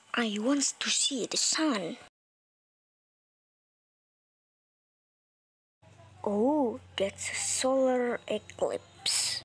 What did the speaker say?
I want to see the sun. Oh, that's a solar eclipse.